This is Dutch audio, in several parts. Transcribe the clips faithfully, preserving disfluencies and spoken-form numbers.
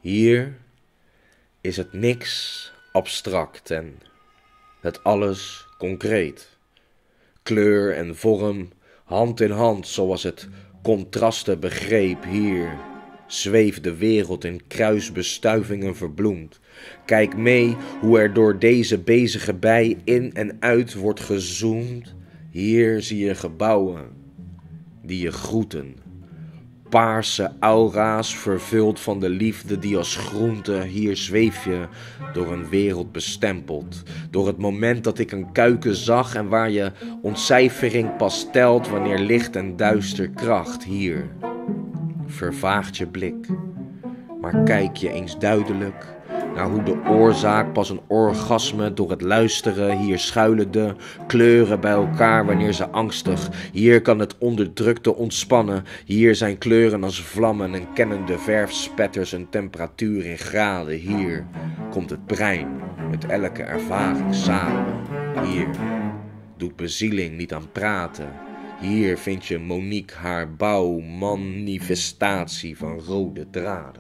Hier is het niks abstract en het alles concreet. Kleur en vorm, hand in hand, zoals het contrasten begreep. Hier zweeft de wereld in kruisbestuivingen verbloemd. Kijk mee hoe er door deze bezige bij in en uit wordt gezoomd. Hier zie je gebouwen die je groeten. Paarse aura's vervuld van de liefde die als groente. Hier zweef je door een wereld bestempeld. Door het moment dat ik een kuiken zag en waar je ontcijfering pas telt wanneer licht en duister kracht. Hier vervaagt je blik, maar kijk je eens duidelijk naar hoe de oorzaak pas een orgasme door het luisteren. Hier schuilen de kleuren bij elkaar wanneer ze angstig. Hier kan het onderdrukte ontspannen. Hier zijn kleuren als vlammen en kennen de verfspetters een temperatuur in graden. Hier komt het brein met elke ervaring samen. Hier doet bezieling niet aan praten. Hier vind je Monique haar bouwmanifestatie van rode draden.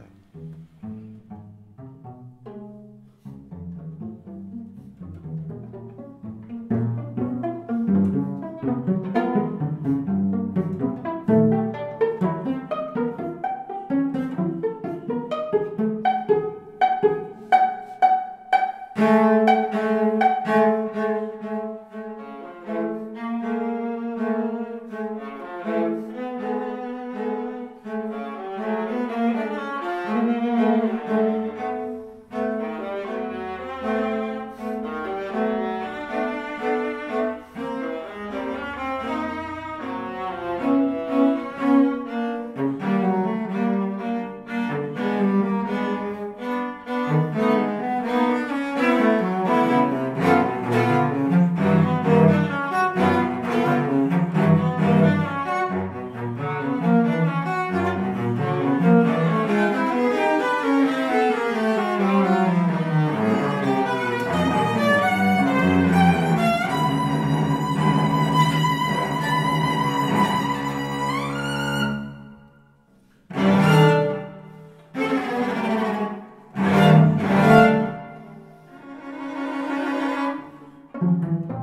Thank you.